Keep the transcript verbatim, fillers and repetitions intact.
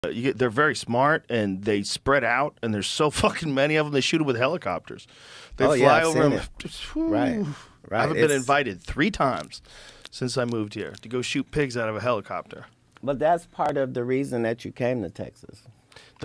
You get, they're very smart and they spread out, and there's so fucking many of them. They shoot them with helicopters. They Oh, fly yeah, I've over seen them. it. Just, Right, whew. right. I haven't been It's- invited three times since I moved here to go shoot pigs out of a helicopter. But that's part of the reason that you came to Texas.